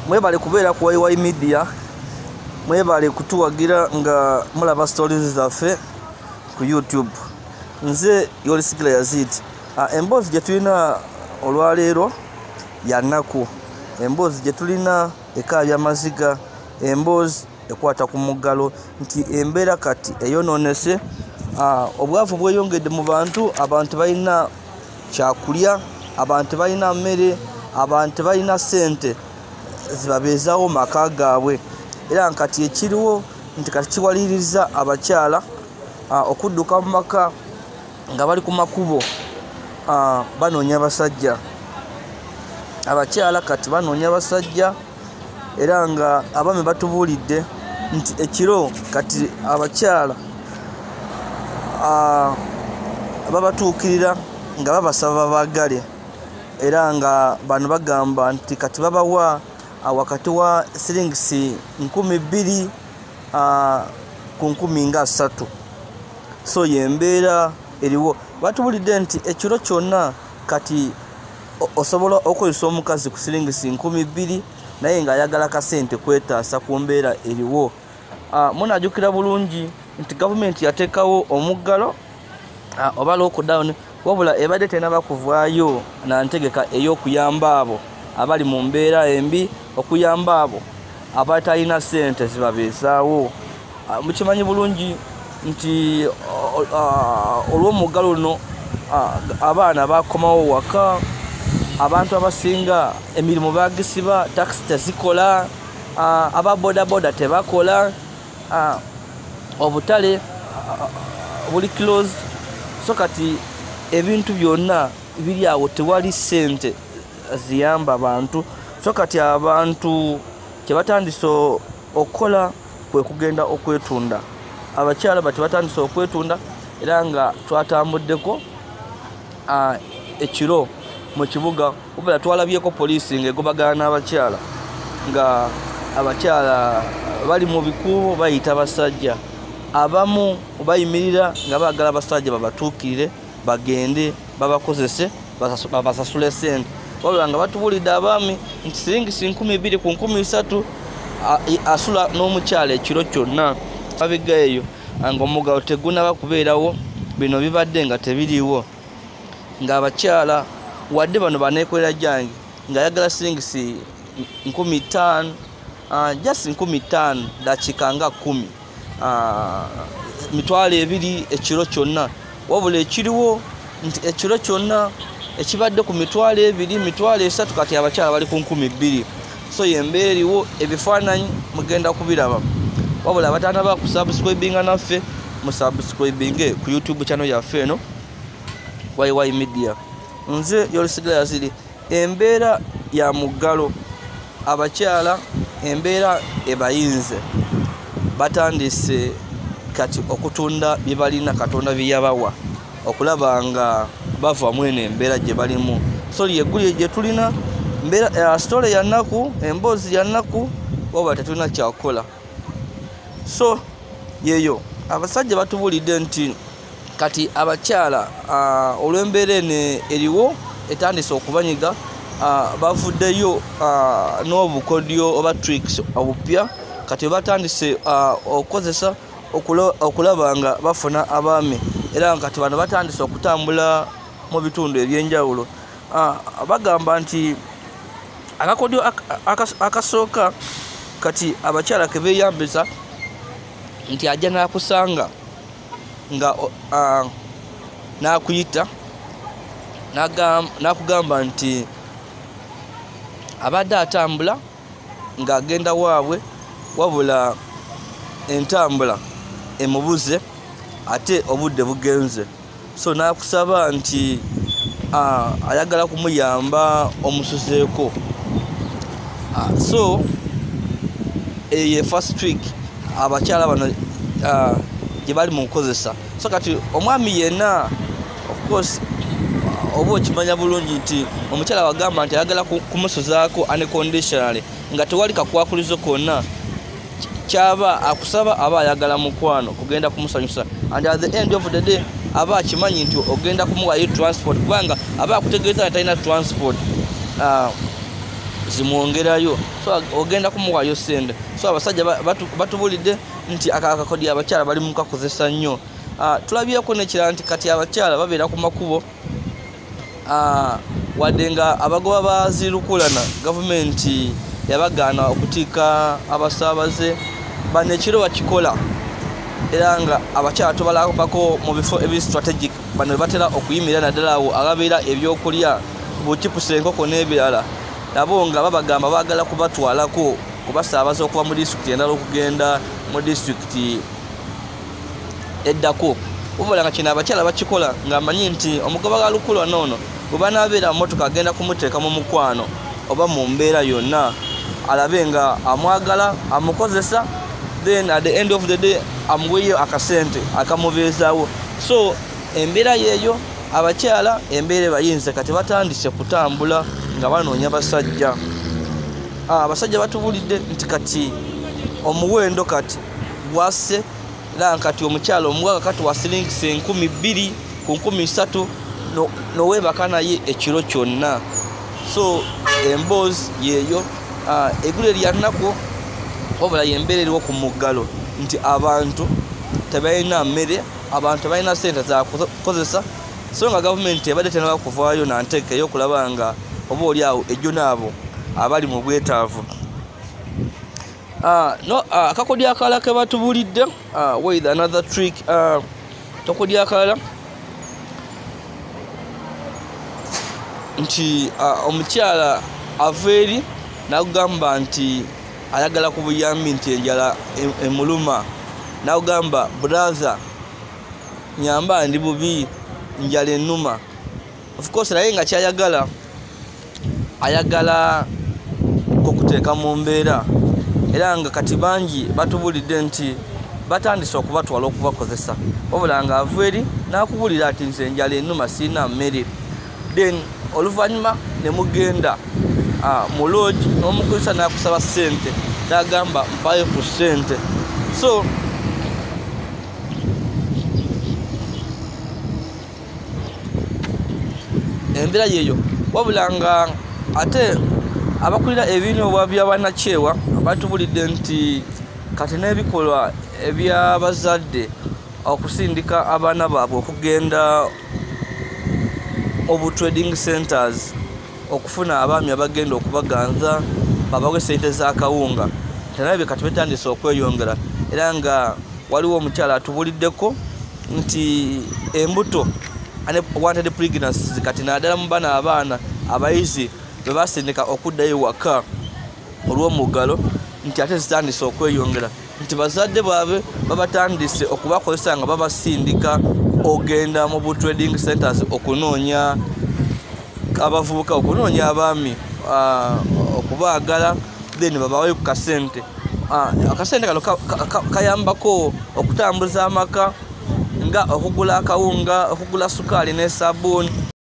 mwebale kubeera ku YY Media, mwebale kutuwagira nga mulaba stories zaffe ku YouTube. Nze Yolisigila Yazid. Emboozi gye tulina olwaleero ya nnaku. Emboozi gye tulina ekaabya maziga, emboozi ekwata ku muggalo nti embeera kati eyonoonese. Obwavu bweyongedde mu bantu, abantu balina kyakulya, abantu balina mmere, abantu balina ssente zibabeezaawo maka gaabwe. Era nkati ekiriwo nti kati kiwaliriza abakyala okudduka mu maka nga bali ku makubo banoonya basajja. Abakyala kati banoonya basajja, era nga abaami batubuulidde nti ekiro kati abakyala babatuukirira nga babasaba baagale, era nga bano bagamba nti kati babawa wakati wa siringisi 2,000 ku 3,000. So yembeera eriwo. Batubulidde nti ekiro kyonna kati osobola okozesa omukazi ku siringisi 2,000 naye ng'ayagala kasente kwetaasa ku mbeera eriwo. Munajjukira bulungi nti gavumenti yateekawo omuggalo oba lockdown, wabula ebadde tenaba kuvaayo na ntegeka ey'okuyamba abo abali mu mbeera embi, okuyamba abo abatalina ssente zibabeezaawo. Mukimanyi bulungi nti olw'omuggalo luno abaana bakomawo waka, abantu abasinga emirimu bagisiba, takisi tezikola, aba bodaboda tebakola, obutale buli closed. So kati ebintu byonna biri awo, tewali ssente ziyamba abantu. So kati abantu kye batandise okukola kwe kugenda okwetunda. Abakyala bati batandise okwetunda, era nga twatambuddeko ekiro mu kibuga, wabula twalabyeko poliisi ng'egobagana n'abakyala, nga abakyala bali mu bikubo bayita basajja. Abamu bayimirira nga baagala abasajja babatuukirire, bagende babakozese, babasasule ssente. Wabula nga batubuulidde abaami nti siringisi 2,000 ku 3,000 asula n'omukyala ekiro kyonna. Abiga eyo nga omuggalo tegunaba kubeerawo, bino bibadde nga tebiriiwo, ng'abakyala wadde bano baneekolera gyange ng'ayagala siringisi 5,000, just 5,000 dakiika nga 10, mitwalo 2 ekiro kyonna. Wabula ekiriwo nti ekiro kyonna ekibadde ku mitwalo 2, mitwalo 3, kati abakyala bali ku 2,000. So yembeera eriwo, ebifaananyi mugenda kubiraba. Wabula abatanaba kusubscribinga naffe, musubscribinge ku YouTube channel yaffe eno YY Media. Nze Yolisigila Yazid. Embeera ya muggalo, abakyala embeera ebayinze, batandise kati okutunda bye balina Katonda bye yabawa, okulaba nga bava mwene embeera gye balimu. So yeggulire gye tulina mbeera story ya nnaku, emboozi ya nnaku, wabula tetulina kyakukola. So yeyo abasajja batubuulidde nti kati abakyala olw'embeera eno eriwo etandise okubanyiga, bavuddeyo n'obukodyo oba tricks obupya kati batandise okukozesa okulaba nga bafuna abaami, era kati bano batandise okutambula mu bitundu ebyenjawulo. Bagamba nti akakodyo akasooka kati abakyala ke beeyambisa nti ajja n'akusanga nga n'akuyita n'akugamba nti abadde atambula ng'agenda waabwe, wabula entambula emubuze ate obudde bugenze. So n'akusaba nti ayagala kumuyamba omusuzeeko. So eyo first week abakyala bano gye bali mu kukozesa. So kati omwami yenna of course oba okimanya bulungi nti omukyala wagamba nti ayagala kumusuzaako unconditionally nga tewali kakwakulizo konna, kyaba akusaba aba ayagala mukwano kugenda kumusanyusa, and at the end of the day aba akimanyi nti ogenda kumuwayo transport, kubanga aba akutegeeza nti talina transport. zimwongerayo, so ogenda kumuwayo sente. So abasajja batubulidde nti akakodi abakyala bali mu kakozesa nnyo. Tulabyeko nekira nti kati abakyala babeera ku makubo wadde nga abagoba bazirukulana gavumenti yabagaana okutiika abasaabaze bano ekiro bakikola era nga abakyala tubalabako mu bifo ebi strategic bano batera okuyimirira naddala awo ababeera ebyokulya bukipusa enkoko n'ebirala nabo nga babagamba baagala kubatwalako kubasaabaza okuva mu disitulikiti endala okugenda mu disitulikiti eddako. Wabula nga kino abakyala bakikola ng'amanyi nti omugoba ga lukulwa noono bwe banaabeera mmotoka agenda kumuteeka mu mukwano oba mu mbeera yonna alabe nga amwagala amukozesa, then at the end of the day amuweeyo akasente akamubeezaawo. So embeera yeeyo abakyala embeera bayinza kati batandise kutambula nga banoonya basajja. Abasajja batubulidde nti kati omuwendo kati gwasse era kati omukyala omugagga kati wasiringisa 2,000 ku 3,000 noweebaka naye ekiro kyonna. So emboozi yeeyo eggulu lya nnaku wabula yembeera eriwo ku muggalo nti abantu tebalina mmere, abantu tebalina sente za kukozesa, so nga gavumenti ebadde tenaba kuvaayo nanteeka ey'okulaba nga oba oli awo ejjo naabo abali mu bwetaavu. Akakodi akalala ke batubulidde with another trick, tokodi akalala nti omukyala ava eri n'akugamba nti ayagala ku buyambi nti enjala emuluma, n'akugamba brother nyamba ndi bubi njala ennuma. Of course naye nga kyayagala ayagala okuteeka mu mbeera era nga kati bangi batubulidde nti batandise okubatwala okubakozesa wabula nga ava eri n'akubulira ati nze enjala ennuma sirina mmere, then oluvannyuma ne mugenda mu lodge n'omukozesa n'akusaba ssente n'agamba mpayo ku ssente. So embeera yeeyo wabula nga ate abakulira ebinyobwa by'abannakyewa batubulidde nti kati n'ebikolwa eby'abazadde okusindika abaana baabwe okugenda obu trading centers okufuna abaami abagenda okubaganza babawe sente z'akawunga tenabye kati betandise okweyongera era nga waliwo omukyala atubuliddeko nti embuto wanted pregnancies kati naddala mu bana abaana abayizi bwe basindika okuddayo waka olw'omuggalo nti ate zitandise okweyongera nti bazadde baabwe babatandise okubakozesa nga babasindika ogenda mu bu trading centers okunoonya abavubuka, okunoonya abaami okubaagala then babaweyo ku kasente. Akasente kano kayambako okutambuza amaka nga okugula akawunga, okugula sukaali ne sabbuuni